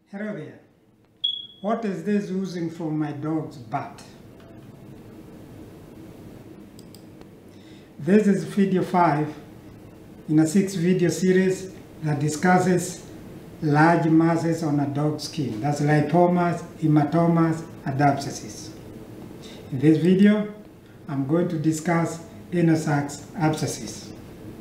Hello there. What is this oozing from my dog's butt? This is video 5 in a 6-video series that discusses large masses on a dog's skin. That's lipomas, hematomas, and abscesses. In this video, I'm going to discuss anal sac abscesses.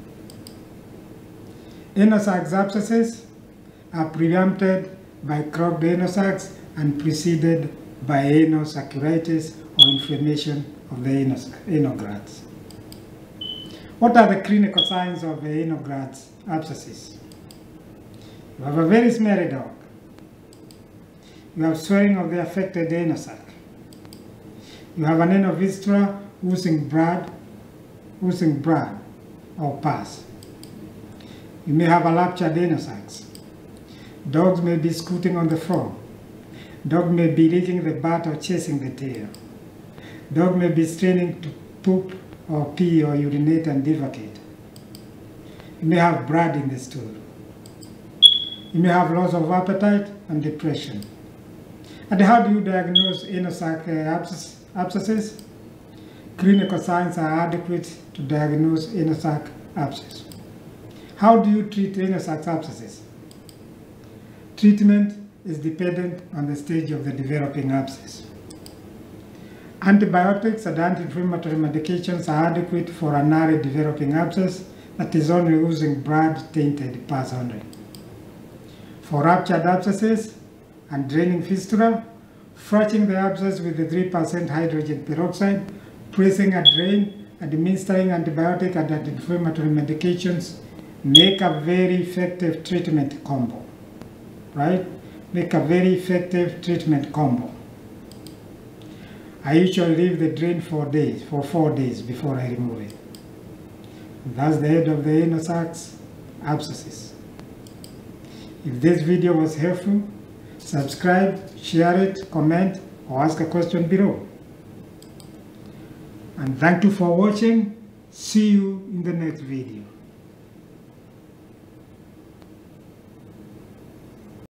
Anal sac abscesses are preempted by clogged anal sacs and preceded by anal saccharitis or inflammation of the anal glands. What are the clinical signs of the anal glands abscesses? You have a very smelly dog. You have swelling of the affected anal sac. You have an anal fistula oozing blood or pus. You may have a ruptured anal sacs. Dogs may be scooting on the floor. Dog may be licking the butt or chasing the tail. Dog may be straining to poop or pee or urinate and defecate. You may have blood in the stool. You may have loss of appetite and depression. And how do you diagnose anal sac abscesses? Clinical signs are adequate to diagnose anal sac abscess. How do you treat anal sac abscesses? Treatment is dependent on the stage of the developing abscess. Antibiotics and anti-inflammatory medications are adequate for an early developing abscess that is only oozing blood-tainted pus only. For ruptured abscesses and draining fistula, flushing the abscess with the 3% hydrogen peroxide, pressing a drain, administering antibiotic and anti-inflammatory medications make a very effective treatment combo. Right? Make a very effective treatment combo. I usually leave the drain for 4 days before I remove it. That's the end of the anal sac abscesses. If this video was helpful, subscribe, share it, comment, or ask a question below. And thank you for watching. See you in the next video.